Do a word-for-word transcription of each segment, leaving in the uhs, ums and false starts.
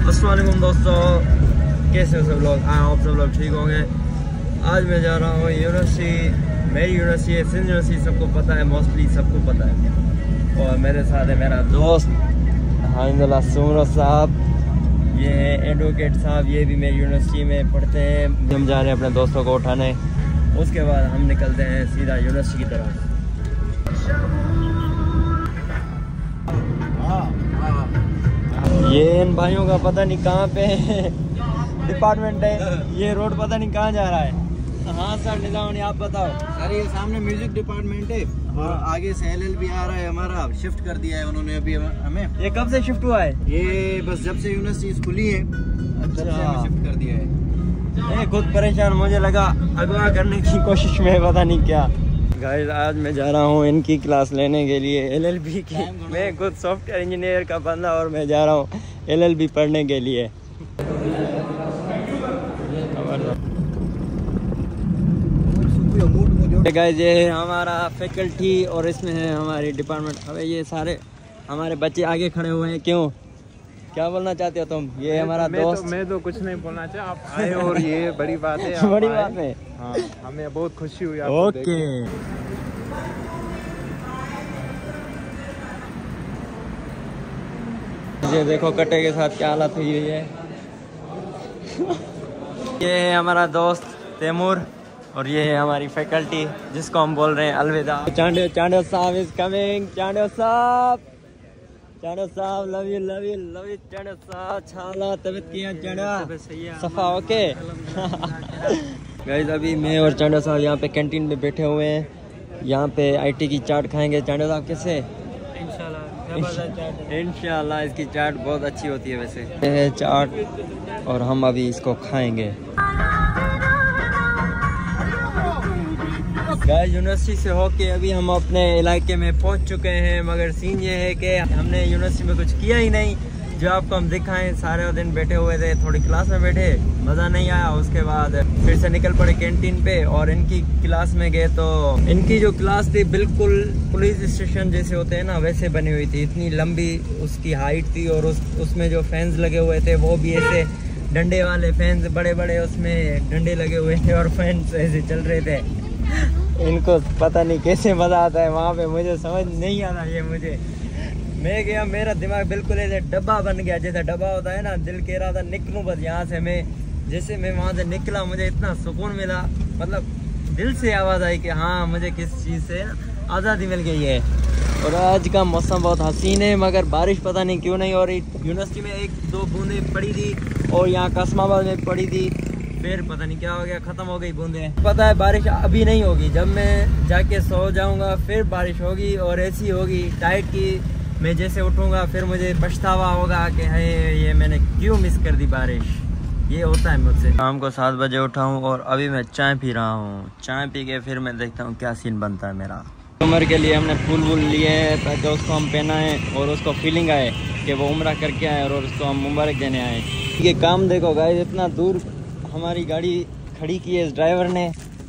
अस्सलाम वालेकुम दोस्तों, कैसे हो सब लोग? आप सब लोग ठीक होंगे। आज मैं जा रहा हूँ यूनिवर्सिटी, मेरी यूनिवर्सिटी है सिंध यूनिवर्सिटी, सबको पता है, मोस्टली सबको पता है। और मेरे साथ है मेरा दोस्त अलहमदुलिल्लाह सुमरो साहब, ये है एडवोकेट साहब, ये भी मेरी यूनिवर्सिटी में पढ़ते हैं। हम जा रहे हैं अपने दोस्तों को उठाने, उसके बाद हम निकलते हैं सीधा यूनिवर्सिटी की तरफ। ये इन भाइयों का पता नहीं कहाँ पे डिपार्टमेंट है, ये रोड पता नहीं कहाँ जा रहा है। हाँ सर निजाम, आप बताओ। सर ये सामने म्यूजिक डिपार्टमेंट है और आगे से एल एल बी आ रहा है हमारा, शिफ्ट कर दिया है उन्होंने अभी हमें। ये कब से शिफ्ट हुआ है? ये बस जब से यूनिवर्सिटी खुली है तब से हमें शिफ्ट कर दिया है। ये खुद परेशान, मुझे लगा अगवा करने की कोशिश में पता नहीं क्या। गाइस आज मैं जा रहा हूँ इनकी क्लास लेने के लिए, एल एल बी की। मैं खुद सॉफ्टवेयर इंजीनियर का बंदा और मैं जा रहा हूँ एल एल बी पढ़ने के लिए। गाइस ये है हमारा फैकल्टी और इसमें है हमारी डिपार्टमेंट। अबे ये सारे हमारे बच्चे आगे खड़े हुए हैं, क्यों, क्या बोलना चाहते हो तुम? ये हमारा मैं दोस्त। तो, मैं तो कुछ नहीं बोलना चाहता, आप आए और ये बड़ी बात है। बड़ी बात है। हाँ, हमें बहुत खुशी हुई आपको देख के। ओके ये देखो कटे के साथ क्या हालत हुई है। ये है हमारा दोस्त तैमूर और ये है हमारी फैकल्टी जिसको हम बोल रहे हैं अलविदा। चांडियो चांडियो साहब इज कमिंग। चांडियो साहब, चांडियो साहब, love you love you love you Chandio साहब। छाला तबीयत किया चांडियो सफा ओके। गाइस अभी मैं और चांडियो साहब यहाँ पे कैंटीन में बैठे हुए हैं, यहाँ पे आईटी की चाट खाएंगे। चांडियो साहब कैसे? इंशाल्लाह इसकी चाट बहुत अच्छी होती है वैसे। ये है चाट और हम अभी इसको खाएंगे। गाइस यूनिवर्सिटी से होके अभी हम अपने इलाके में पहुंच चुके हैं, मगर सीन ये है कि हमने यूनिवर्सिटी में कुछ किया ही नहीं जो आपको हम दिखाएं। सारे दिन बैठे हुए थे, थोड़ी क्लास में बैठे, मज़ा नहीं आया। उसके बाद फिर से निकल पड़े कैंटीन पे और इनकी क्लास में गए तो इनकी जो क्लास थी बिल्कुल पुलिस स्टेशन जैसे होते हैं ना वैसे बनी हुई थी। इतनी लंबी उसकी हाइट थी और उस उसमें जो फैंस लगे हुए थे वो भी ऐसे डंडे वाले फैंस, बड़े बड़े उसमें डंडे लगे हुए थे और फैंस ऐसे चल रहे थे। इनको पता नहीं कैसे मज़ा आता है वहाँ पे, मुझे समझ नहीं आता। ये मुझे मैं गया, मेरा दिमाग बिल्कुल ऐसे डब्बा बन गया, जैसे डब्बा होता है ना, दिल कह रहा था निकलूं बस यहाँ से। मैं जैसे मैं वहाँ से निकला मुझे इतना सुकून मिला, मतलब दिल से आवाज़ आई कि हाँ मुझे किस चीज़ से आज़ादी मिल गई है। और आज का मौसम बहुत हसीन है, मगर बारिश पता नहीं क्यों नहीं हो रही। यूनिवर्सिटी में एक दो बूंदें पड़ी थी और यहाँ कासमाबाद में पड़ी थी, फिर पता नहीं क्या हो गया, ख़त्म हो गई बूंदें। पता है बारिश अभी नहीं होगी, जब मैं जाके सो जाऊँगा फिर बारिश होगी और ऐसी होगी टाइट की मैं जैसे उठूँगा फिर मुझे पछतावा होगा कि है ये मैंने क्यों मिस कर दी बारिश। ये होता है मुझसे। शाम को सात बजे उठा हूँ और अभी मैं चाय पी रहा हूँ। चाय पी के फिर मैं देखता हूँ क्या सीन बनता है मेरा। उम्र के लिए हमने फूल वूल लिए हैं ताकि उसको हम पहनाएं और उसको फीलिंग आए कि वो उम्रा करके आए और उसको हम मुबारक देने आए। ये काम देखो गाइस, इतना दूर हमारी गाड़ी खड़ी की है इस ड्राइवर ने।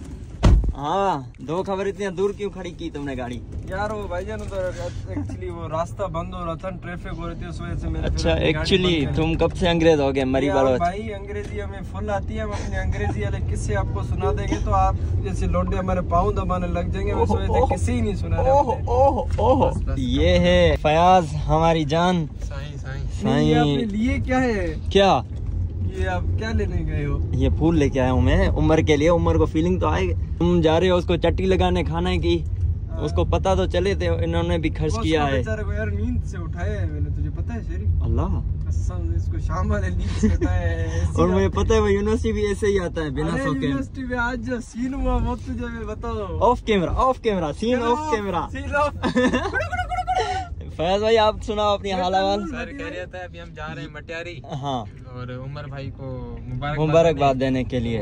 हाँ दो खबर, इतनी दूर क्यों खड़ी की तुमने गाड़ी? यार वो भाईजान तो एक्चुअली वो रास्ता बंद हो रहा था, ट्रैफिक हो रही थी, उस वजह से मैंने। अच्छा एक्चुअली तुम कब से अंग्रेज हो गए मरी बालो? भाई अंग्रेजी हमें फुल आती है, हम अपनी अंग्रेजी वाले किस्से आपको सुना देंगे तो आप जैसे लौंडे हमारे पाँव दबाने लग जाएंगे, उस वजह से किसी ही नहीं सुना रहे। ये है फयाज हमारी जान। साईं साईं साईं आपने लिए क्या है? क्या ये आप क्या लेने गए हो? ये फूल लेके आया हूँ मैं उम्र के लिए। उम्र को फीलिंग तो आएगी। तुम जा रहे हो उसको चट्टी लगाने खाने की, उसको पता तो चले थे, इन्होंने भी खर्च किया है। बेचारे को यार नींद से उठाया है मैंने, तुझे पता है शेरी? अल्लाह कसम, इसको शाम वाले नींद से उठाया है। और मुझे पता है वो यूनिवर्सिटी भी ऐसे ही आता है बिना सोके। यूनिवर्सिटी में आज जो सीन हुआ वो तुझे मैं बताओ। Off camera, off camera, scene off camera. Scene off. Faiz भाई आप सुनाओ अपनी हाल हवाल। सर कह रहा था अभी हम जा रहे हैं मटियारी। हाँ और उमर भाई को मुबारक मुबारकबाद देने के लिए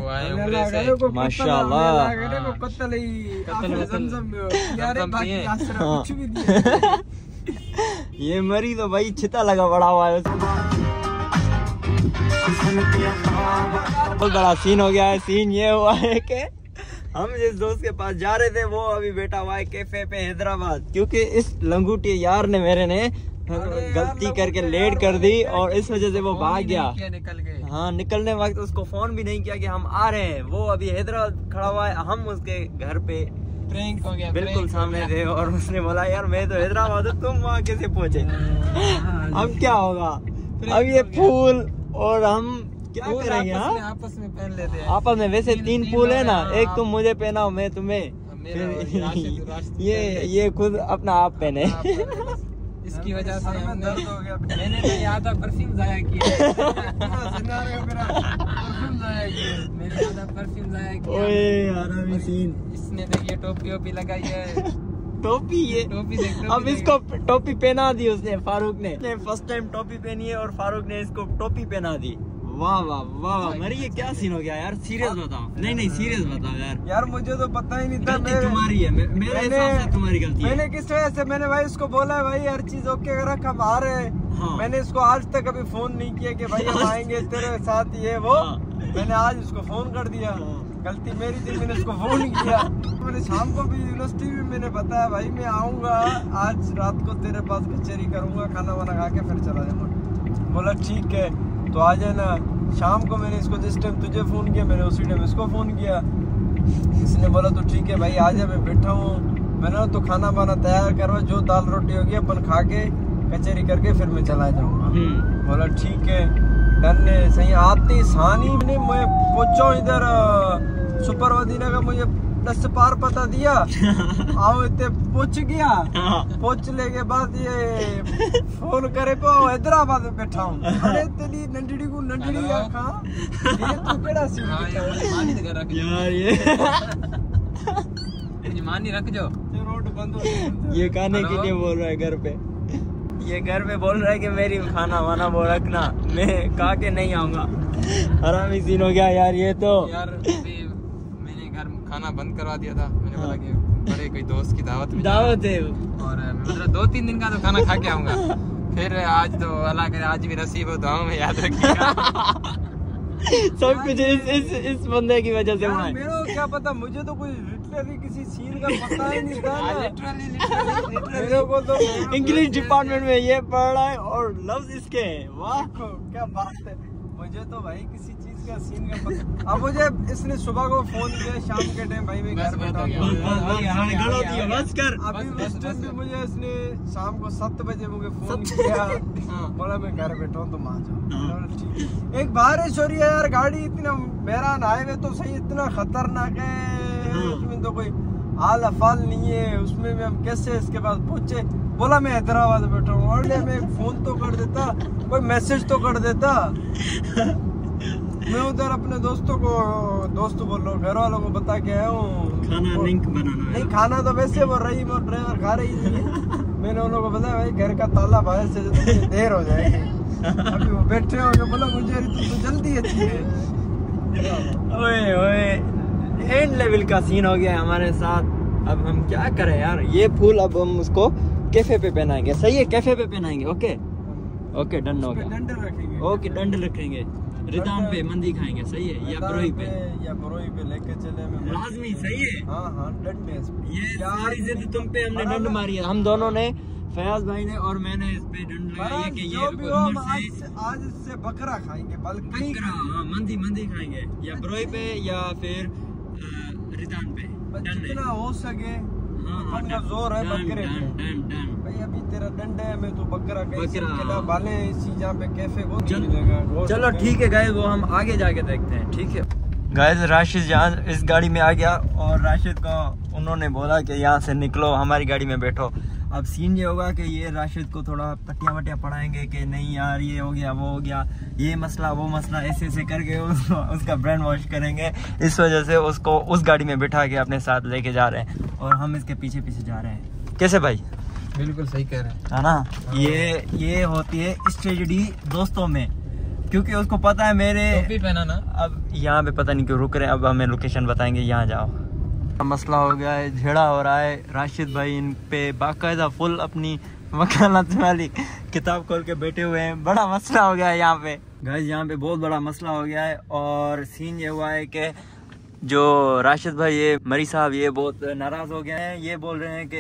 माशाल्लाह। ये मरी तो भाई छिता लगा बड़ा हुआ है। बहुत बड़ा सीन हो गया है। सीन ये हुआ है कि हम जिस दोस्त के पास जा रहे थे वो अभी बैठा हुआ है कैफे पे हैदराबाद, क्योंकि इस लंगूटी यार ने मेरे ने गलती करके लेट कर दी और इस वजह से वो भाग गया। निकल गए। हाँ, निकलने वक्त उसको फोन भी नहीं किया कि हम आ रहे हैं। वो अभी हैदराबाद खड़ा हुआ है, हम उसके घर पे प्रैंक हो गया, बिल्कुल सामने थे और उसने बोला यार मैं तो हैदराबाद हूँ, तुम वहाँ कैसे पहुँचे। अब क्या होगा, अब ये फूल और हम क्या करेंगे। हाँ, आपस में पहन लेते हैं। आपस में वैसे तीन फूल है ना, एक तुम मुझे पहनाओ, मैं तुम्हें, ये ये खुद अपना आप पहने। इसकी वजह से हमने मैंने तो याद परफ्यूम जाया किया। परफ्यूम जाया किया मैंने ज्यादा परफ्यूम जाया किया। ओए हरामी सीन, इसने तो ये टोपी वोपी लगाई है। टोपी, ये टोपी देख, टोपी अब इसको टोपी पहना दी उसने, फारूक ने फर्स्ट टाइम टोपी पहनी है और फारूक ने इसको टोपी पहना दी। वाह वाह वाह वाह, मरी ये क्या सीन हो गया यार, सीरियस बताओ। नहीं नहीं सीरियस बताओ यार। यार मुझे तो पता ही नहीं था। गलती तुम्हारी है, मेरे हिसाब से तुम्हारी गलती है। मैंने किस वजह से, मैंने भाई उसको बोला है भाई हर चीज ओके रख, हम आ रहे हैं। हाँ। मैंने इसको आज तक अभी फोन नहीं किया कि भाई हम आएंगे तेरे साथ, ये वो। हाँ। मैंने आज उसको फोन कर दिया। गलती मेरी थी, मैंने उसको फोन किया। मैंने शाम को भी यूनिवर्सिटी में मैंने बताया भाई मैं आऊंगा आज रात को तेरे पास, कचहरी करूंगा, खाना वाना खा के फिर चला जाऊंगा। बोला ठीक है तो आ जाना। शाम को मैंने इसको जिस टाइम तुझे फोन किया मैंने उसी टाइम इसको फोन किया। इसने बोला तो ठीक है भाई आ जा, मैं बैठा हूँ। मैंने तो खाना वाना तैयार करवा, जो दाल रोटी होगी अपन खा के कचहरी करके फिर मैं चला जाऊंगा। बोला ठीक है डन है। सही आती सानी ने मैं पहुंचा इधर सुपरवादीना का, मुझे दस से पार पता दिया। आओ इतने पहुंच गया। पहुंचने के बाद ये फोन करे को हैदराबाद में बैठा हूँ। अरे तेरी नंडड़ी को नंडड़ी आखा ये तू केड़ा सीन मानी कर रख यार, ये मानी रख जो रोड बंद हो। ये खाने के लिए बोल रहा है घर पे, ये घर पे बोल रहा है कि मेरी खाना वाना वो रखना, मैं खा के नहीं आऊंगा। हरामी सीन हो गया यार ये तो। यार मैंने घर खाना बंद करवा दिया था। मैंने बोला कि बड़े कोई दोस्त की दावत में दावत है और मतलब दो तीन दिन का तो खाना खा के आऊंगा। फिर आज तो अल्लाह करे आज भी नसीब हो, दुआओं में याद रखिएगा। सब कुछ इस इस इस बंदे की वजह से हुआ है। मेरे को क्या पता, मुझे तो कोई लिटरली किसी सीन का पता ही नहीं था। लिटरली लिटरली मेरे को तो इंग्लिश डिपार्टमेंट में ये पढ़ रहा है और लफ्ज इसके हैं। वाह क्या बात है, मुझे तो भाई किसी चीज का सीन का पता। अब मुझे इसने सुबह को फोन किया शाम के टाइम, भाई मैं घर बैठा हूं। बस कर। अभी उस टाइम भी मुझे इसने शाम को सात बजे मुझे फोन किया, बोला मैं घर बैठा हूँ तुम आ जाओ। एक बारिश हो रही है यार, गाड़ी इतना मेरा हाईवे तो सही इतना खतरनाक है, उसमें तो कोई हाल अफाल नहीं है, उसमें भी हम कैसे इसके पास पहुंचे। बोला मैं हैदराबाद बैठा हूँ, और मैं फोन तो कर देता, कोई मैसेज तो कर देता। मैं उधर अपने दोस्तों को, दोस्त बोल रहा हूँ घर वालों को बता के आया हूँ खाना लिंक बनाना है। नहीं खाना तो वैसे वो रही वो ड्राइवर खा रही थी। मैंने उन लोगों को बताया भाई घर का ताला बाहर से तो देर हो जाएगी। अभी वो बैठे होंगे, बोला मुझे तो जल्दी अच्छी है। ओए ओए एंड लेवल का सीन हो गया हमारे साथ। अब हम क्या करें यार, ये फूल अब हम उसको कैफे पे पहनाएंगे। सही है, कैफे पे पहनाएंगे। ओके ओके डन हो गया। डंडल रखेंगे। ओके डंडल रखेंगे, रिदान पे मंदी खाएंगे। सही है, या बरोई पे या बरोई पे लेके चले मैं लाजमी। सही है, हाँ हाँ डंडे। ये सारी जिद तुम पे हमने डंड मारी है। हम दोनों ने, फयाज भाई ने और मैंने इस पे डंड लगाई है कि ये उम्र से आज इससे बकरा खाएंगे, बल्कि हाँ मंदी मंदी खाएंगे, या बरोई पे या फिर रिदान पे। जितना हो सके हाँ का जोर है बकरे पे। डन डन भाई अभी तेरा डंडा है, मैं तो बकरा बकरा कहीं बाले इसी जहाँ पे कैफे को नहीं मिलेगा। चलो ठीक है गाइस, वो हम आगे जाके देखते हैं। ठीक है गाइस, राशिद यहाँ इस गाड़ी में आ गया और राशिद को उन्होंने बोला कि यहाँ से निकलो, हमारी गाड़ी में बैठो। अब सीन ये होगा कि ये राशिद को थोड़ा पट्टियाँ वट्टियाँ पढ़ाएंगे कि नहीं यार ये हो गया वो हो गया, ये मसला वो मसला, ऐसे ऐसे करके उसको उसका ब्रेन वॉश करेंगे। इस वजह से उसको उस गाड़ी में बिठा के अपने साथ लेके जा रहे हैं और हम इसके पीछे पीछे जा रहे हैं। कैसे भाई? बिल्कुल सही कह रहे हैं, है ना। ये ये होती है स्ट्रेटजी दोस्तों में, क्योंकि उसको पता है मेरे टोपी पहना ना। अब यहाँ पे पता नहीं क्यों रुक रहे हैं, अब हमें लोकेशन बताएंगे, यहाँ जाओ। मसला हो गया है, झेड़ा हो रहा है। राशिद भाई इन पे बाकायदा फुल अपनी वकालत वाली किताब खोल के बैठे हुए हैं। बड़ा मसला हो गया है यहाँ पे गाइस, यहाँ पे बहुत बड़ा मसला हो गया है। और सीन ये हुआ है कि जो राशिद भाई ये मरी साहब ये बहुत नाराज हो गए हैं। ये बोल रहे हैं कि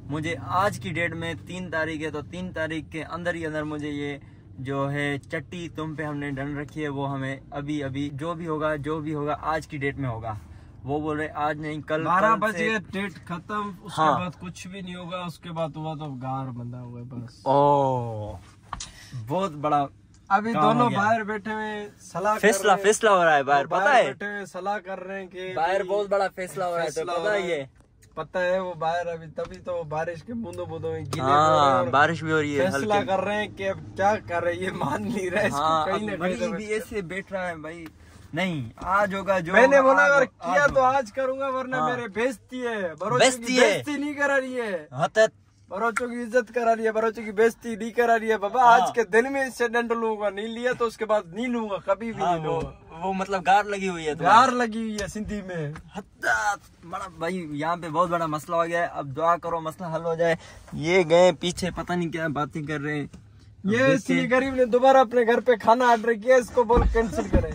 मुझे आज की डेट में तीन तारीख है, तो तीन तारीख के अंदर ही अंदर मुझे ये जो है चट्टी तुम पे हमने डन रखी है, वो हमें अभी अभी जो भी होगा जो भी होगा आज की डेट में होगा। वो बोल रहे आज नहीं कल बारह बजे डेट खत्म, उसके हाँ। बाद कुछ भी नहीं होगा, उसके बाद हुआ तो गार बंधा हुआ है बस। ओ बहुत बड़ा अभी काम दोनों हो गया। बाहर बैठे हुए सलाह फैसला कर रहे हैं। फैसला हो रहा है बाहर, वो पता है बैठे हुए सलाह कर रहे हैं कि बाहर भाई, बहुत बड़ा फैसला हो रहा है, तो फैसला हो पता रहा है ये पता है वो बाहर अभी तभी तो बारिश के बूंदों बूंदों में गीले हो रहे हैं हाँ और बारिश भी हो रही है फैसला हल्के। कर रहे हैं कि अब क्या कर रहे हैं, ये मान नहीं रहा है इसको हाँ कहीं ना अब कहीं मरी तो भी ऐसे बैठ रहा है भाई, नहीं आज होगा जो मैंने होगा, बोला आज अगर हो- किया आज तो होगा। आज करूंगा, वरना हाँ। मेरे बेइज्जती है। बरोचों बेइज्जती की है। बेइज्जती नहीं करा रही है, हाँ, तो- बरोचों की इज्जत करा रही है, बरोचों की बेइज्जती नहीं करा रही है। बाबा हाँ। आज के दिन में इंसिडेंट लूंगा, नहीं लिया तो उसके बाद नहीं लूंगा, कभी भी हाँ, नहीं वो, लूंगा। वो मतलब गार लगी हुई है गार लगी हुई है सिंधी में। हद्दात, बड़ा भाई यहाँ पे बहुत बड़ा मसला हो गया है। अब दुआ करो मसला हल हो जाए। ये गए पीछे पता नहीं क्या बातें कर रहे हैं। अब ये देखते इसलिए हैं। गरीब ने दोबारा अपने घर पे खाना ऑर्डर किया, इसको बोल कैंसिल करें।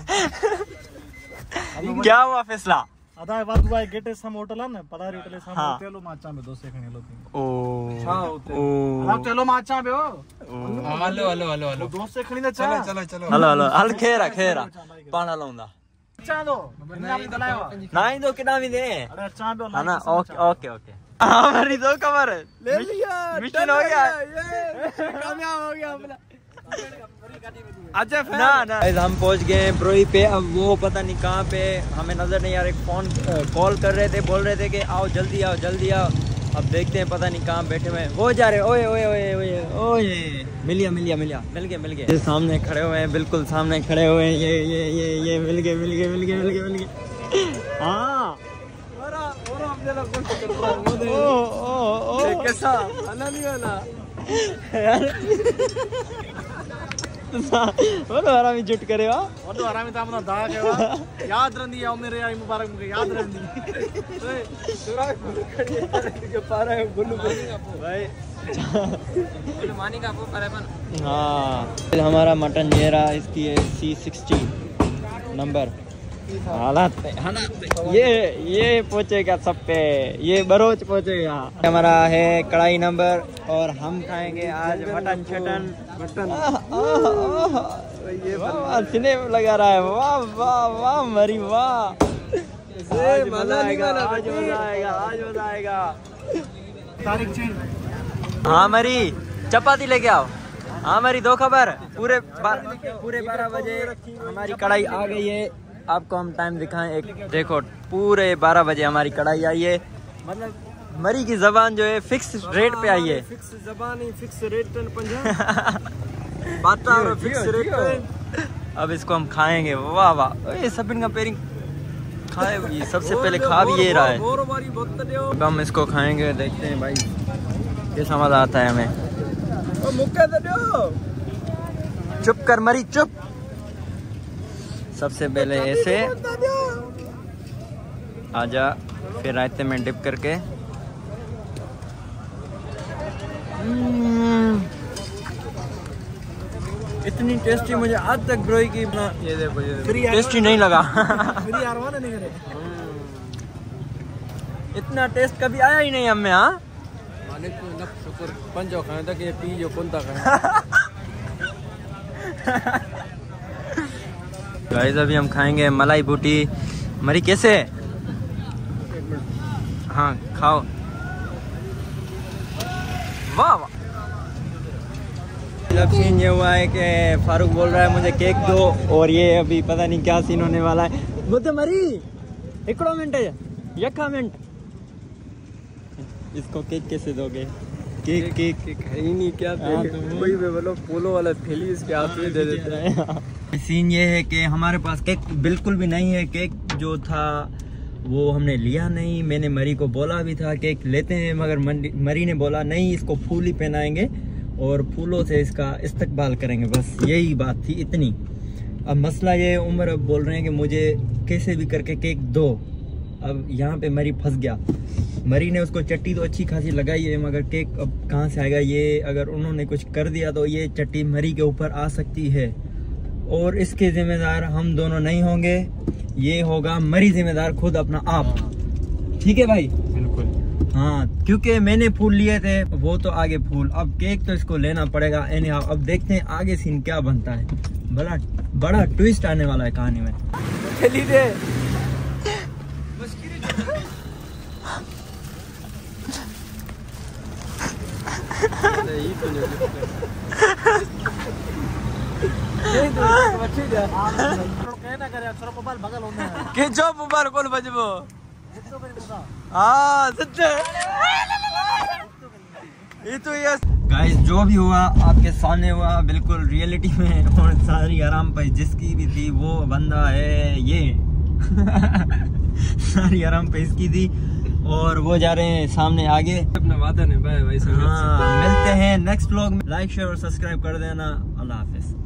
क्या हुआ फैसला? ಅದ ಇವತ್ತು ಬಾಯ್ ಗೆಟ್ ಸಮ್ ಹೋಟೆಲ್ ಅನ್ನ ಪದಾರಿ ಹೋಟೆಲ್ ಸಮ್ हाँ। ಹೋಟೆಲ್ ಮಾಚಾ में दोस्त खणे लो तीन ओ हाँ, होते हैं। ओ अला चलो माचा में हो हेलो हेलो हेलो हेलो दोस्त से खणी ना चलो चा चलो चलो हलो हलो हल खेरा खेरा पाना लाऊंगा चा दो नाम दलायो नहीं तो कितना भी दे अरे चा में है ना। ओके ओके ओके हमारी दो कवर ले लिया, मिशन डन हो गया। ये कामयाब हो गया अपना। अच्छा ना ना हम पहुंच गए हैं प्रोई पे। अब वो पता नहीं कहाँ पे, हमें नजर नहीं आ रहा। फोन कॉल कर रहे थे, बोल रहे थे कि आओ जल्दी आओ जल्दी आओ। अब देखते हैं पता नहीं कहाँ बैठे हुए हैं। वो जा रहे ओए ओए ओए ओए ओए मिलिया मिलिया मिलिया मिल गए मिल गए। ये सामने खड़े हुए हैं, बिल्कुल सामने खड़े हुए हैं। ये ये ये ये मिल गए मिल गए मिल गए मिल गए मिल गए। हाँ और और अपने लोग कौन पकड़ रहा है वो दे। ओ ओ ओ ये कैसा आना नहीं आना। वो तो हरामी जुट करे वाह। ಒಟ್ಟು ಆರಾಮಿತ ಅವನ ದಾಗ ಯಾದ್ ರಂದಿ ಯಾವ ಮೇರೆ ಯಾಯಿ ಮುಬಾರಕ್ ಮುಗೆ ಯಾದ್ ರಂದಿ ओए सुराग खड़ी है के पारा है बुल्लू भाई बुल्लू मानी का वो परेपन। हाँ हमारा मटन ये रहा, इसकी है सी सिक्सटी नंबर। हालात पे हालात पे ये ये पहुंचेगा सब पे, ये बरोच पहुंचेगा। हमारा है कढ़ाई नंबर और हम खाएंगे आज मटन छटन मटन ये सिने लगा रहा है। वाह वाह वाह मरी वाह, आज मजा आएगा आज मजा आएगा आज मजा आएगा। तारीख चेंज हाँ मरी चपाती लेके आओ। हाँ मरी दो खबर पूरे बा, पूरे बारह बजे हमारी कढ़ाई आ गई है। आपको हम टाइम दिखाएं एक, देखो पूरे बारह बजे हमारी कढ़ाई आई है। मतलब मरी की जबान जो है फिक्स रेट पे आई है। फिक्स जबान ही फिक्स रेट टन पंजाब बात और फिक्स रेट पे। अब इसको हम खाएंगे। वाह वाह ये सब इनका पेरिंग खाए, ये सबसे पहले खा भी ये रहा है। बोर बारी बोतल दो अब हम इसको खाएंगे, देखते हैं भाई कैसा मजा आता है हमें। ओ मुक्का दो। चुप कर मरी चुप। सबसे पहले ऐसे आजा, फिर रायते में डिप करके। इतनी टेस्टी मुझे आज तक ब्रोई की ये देखो ये देखो टेस्टी नहीं लगा। मेरी आरवाने नहीं करे इतना टेस्ट कभी आया ही नहीं हमें। हाँ मालिक को लख शुक्र पंजो खाए तक ये पी जो कुंता खाए। गाइस अभी हम खाएंगे मलाई बूटी। मरी कैसे? हाँ खाओ। वाह वाह। अब सीन ये हुआ है कि फारूक बोल रहा है मुझे केक दो, और ये अभी पता नहीं क्या सीन होने वाला है। बोलते मरी एकड़ो मिनट है यखा मिनट, इसको केक कैसे दोगे? केक केक केक है ही नहीं क्या हाँ, देखे तो कोई भी बोलो पोलो वाला थैली इसके हाथ में दे देते हैं। सीन ये है कि हमारे पास केक बिल्कुल भी नहीं है। केक जो था वो हमने लिया नहीं। मैंने मरी को बोला भी था केक लेते हैं, मगर मरी ने बोला नहीं इसको फूल ही पहनाएंगे और फूलों से इसका इस्तकबाल करेंगे, बस यही बात थी इतनी। अब मसला ये उमर अब बोल रहे हैं कि मुझे कैसे भी करके केक दो। अब यहाँ पे मरी फंस गया। मरी ने उसको चट्टी तो अच्छी खासी लगाई है, मगर केक अब कहाँ से आएगा? ये अगर उन्होंने कुछ कर दिया तो ये चट्टी मरी के ऊपर आ सकती है, और इसके जिम्मेदार हम दोनों नहीं होंगे, ये होगा मरी जिम्मेदार खुद अपना आप। ठीक है भाई? बिल्कुल। हाँ, क्योंकि मैंने फूल लिए थे, वो तो आगे फूल, अब केक तो इसको लेना पड़ेगा। एनी हाउ, अब देखते हैं आगे सीन क्या बनता है। बड़ा बड़ा ट्विस्ट आने वाला है कहानी में। चली दे के जो मोबाइल कौन बजबो हाँ सच्चे ये तो यस गाइस, जो भी हुआ आपके सामने हुआ, बिल्कुल रियलिटी में। और सारी आराम पे जिसकी भी थी वो बंदा है ये सारी आराम पे इसकी थी, और वो जा रहे हैं सामने आगे अपना वादा निभाया भाई। हाँ, मिलते हैं नेक्स्ट व्लॉग में। लाइक शेयर और सब्सक्राइब कर देना। अल्लाह हाफिज।